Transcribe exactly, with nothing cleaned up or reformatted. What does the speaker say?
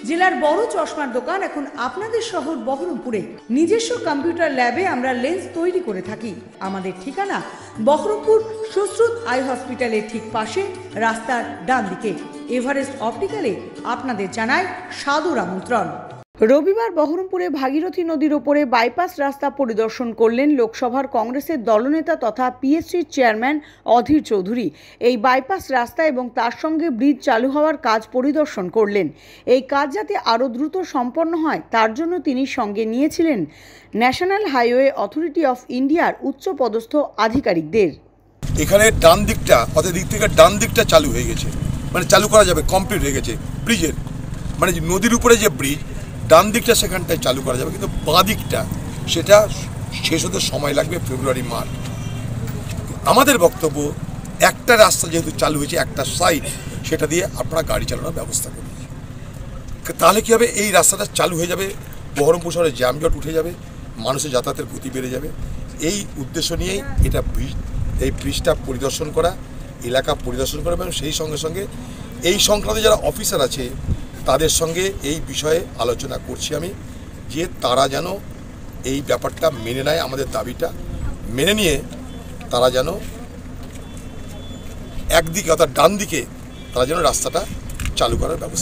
জেলার বড় চশমার দোকান এখন আপনাদের শহর বহরমপুরে। নিজস্ব কম্পিউটার ল্যাবে আমরা লেন্স তৈরি করে থাকি। আমাদের ঠিকানা বহরমপুর সুশ্রুত আই হসপিটালের ঠিক পাশে, রাস্তার ডান দিকে। এভারেস্ট অপটিক্যালে আপনাদের জানায় সাদর আমন্ত্রণ। রবিবার বহরমপুরে ভাগীরথী নদীর ওপরে বাইপাস রাস্তা পরিদর্শন করলেন লোকসভার কংগ্রেসের দলনেতা তথা পিএসসির চেয়ারম্যান অধীর চৌধুরী। এই বাইপাস রাস্তা এবং তার সঙ্গে ব্রিজ চালু হওয়ার কাজ পরিদর্শন করলেন। এই কাজ যাতে আরও দ্রুত সম্পন্ন হয় তার জন্য তিনি সঙ্গে নিয়েছিলেন ন্যাশনাল হাইওয়ে অথরিটি অফ ইন্ডিয়ার উচ্চপদস্থ আধিকারিকদের। এখানে ডান দিকটা অর্থাৎ দিক থেকে ডান দিকটা চালু হয়ে গেছে, মানে চালু করা যাবে, কমপ্লিট হয়ে গেছে ব্রিজের, মানে নদীর উপরে যে ব্রিজ ডান দিকটা সেখানটায় চালু করা যাবে, কিন্তু বাঁ দিকটা সেটা শেষ হতে সময় লাগবে ফেব্রুয়ারি মার্চ। আমাদের বক্তব্য, একটা রাস্তা যেহেতু চালু হয়েছে একটা সাইড, সেটা দিয়ে আপনারা গাড়ি চালানোর ব্যবস্থা করুন। তাহলে কী হবে, এই রাস্তাটা চালু হয়ে যাবে, বহরমপুর শহরে জ্যামজট উঠে যাবে, মানুষের যাতায়াতের গতি বেড়ে যাবে। এই উদ্দেশ্য নিয়েই এটা ব্রিজ, এই ব্রিজটা পরিদর্শন করা, এলাকা পরিদর্শন করা, এবং সেই সঙ্গে সঙ্গে এই সংক্রান্ত যারা অফিসার আছে তাদের সঙ্গে এই বিষয়ে আলোচনা করছি আমি, যে তারা যেন এই ব্যাপারটা মেনে নেয়, আমাদের দাবিটা মেনে নিয়ে তারা যেন একদিকে অর্থাৎ ডান দিকে তারা যেন রাস্তাটা চালু করার ব্যবস্থা